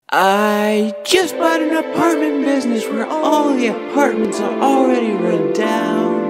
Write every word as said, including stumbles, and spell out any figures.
I just bought an apartment business where all the apartments are already run down.